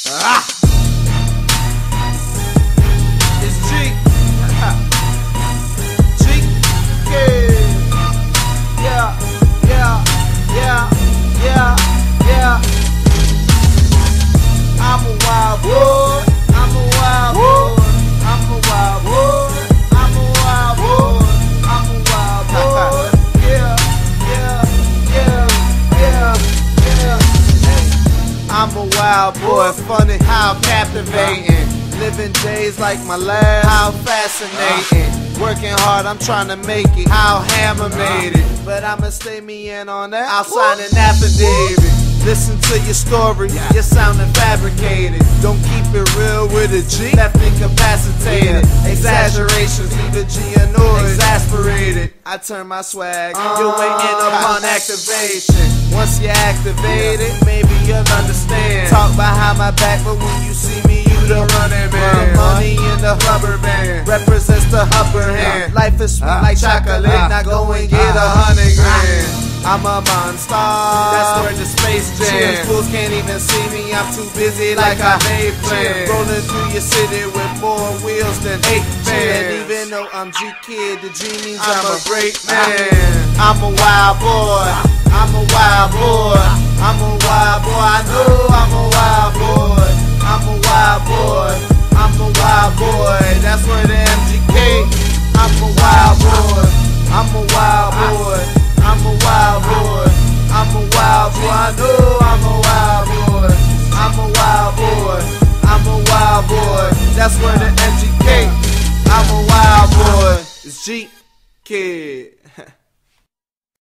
It's G. G. Yeah. Yeah. Yeah. Yeah. Yeah. I'm a wild boy. I'm a wild boy. I'm a wild boy. I'm a wild boy. I'm a wild boy. Yeah. Yeah. Yeah. Yeah. Yeah. Hey. I'm a wild boy. Funny how captivating. Living days like my last. How fascinating. Working hard, I'm trying to make it. How Hammer made it. But I'ma stay me in on that. I'll sign an affidavit. Listen to your story, you're sounding fabricated. Don't keep it real with a G, left incapacitated. Exaggerations leave a G annoyed, exasperated. I turn my swag, you're waiting upon activation. Once you're activated, maybe you'll understand. Talk behind my back, but when you see me, you the running man. The money in the rubber band represents the upper hand. Life is sweet like chocolate, now go and get 100 grand. I'm a monster, that's where the space jam. Fools can't even see me, I'm too busy like a vape plan. Rolling through your city with more wheels than 8 fans. And even though I'm G-Kid, the G means I'm a great man. I'm a wild boy, I'm a wild boy. I'm a wild boy, I know I'm a wild boy. I'm a wild boy, I'm a wild boy. That's where the MGK. I'm a wild boy, I'm a wild boy. I'm a wild boy, I'm a wild boy, I know I'm a wild boy. I'm a wild boy, I'm a wild boy. That's where the MGK. I'm a wild boy, it's G Kid.